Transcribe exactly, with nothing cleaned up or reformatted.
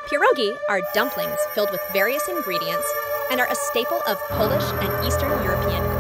Pierogi are dumplings filled with various ingredients and are a staple of Polish and Eastern European cuisine.